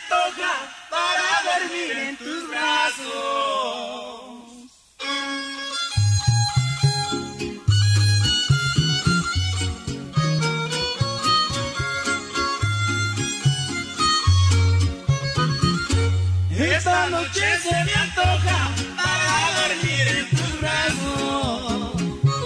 antoja para dormir en tus brazos. Esta noche se me antoja para dormir en tus brazos.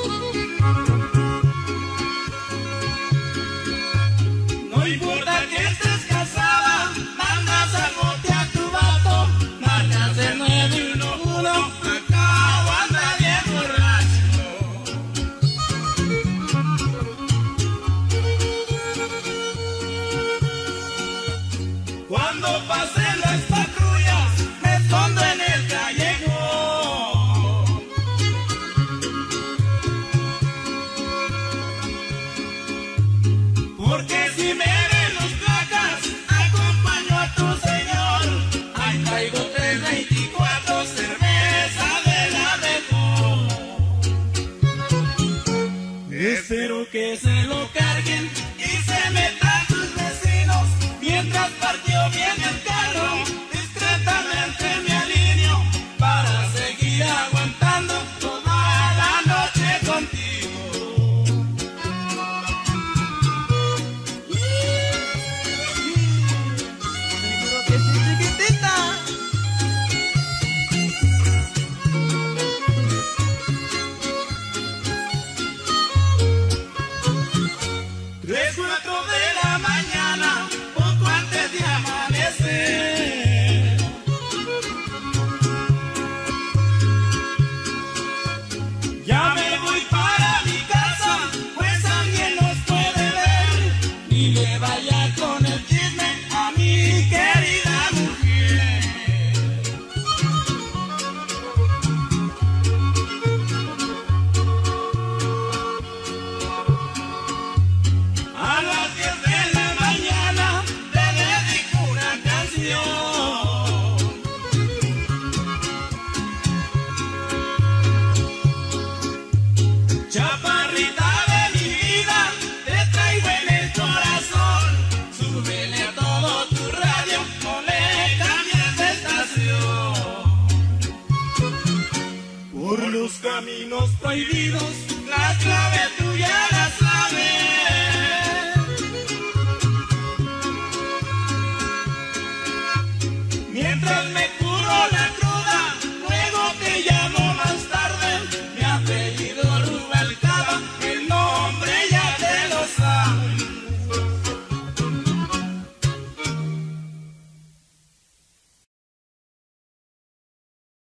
No importa que estés casada, mandas al bote a tu vato, marcas el 911, acabo anda bien borracho. Cuando pasen las patrullas, me escondo en el callejón. Porque si me ven los placas, acompaño a tu señor. Ahí traigo 324, cerveza de la mejor. Espero que se lo carguen y se metan tus vecinos. Mientras partió bien el carro, discretamente me alineo para seguir aguantando toda la noche contigo. Seguro que sí, chiquitita. Tres, 4 de la mañana, poco antes de amanecer. Ya me voy para mi casa, pues alguien nos puede ver. Y le vaya con el chisme a mi querida mujer. A las 10 de la mañana le dedico una canción. Chaparrita de mi vida, te traigo en el corazón. Súbele a todo tu radio, no le cambies de estación. Por los caminos prohibidos, la clave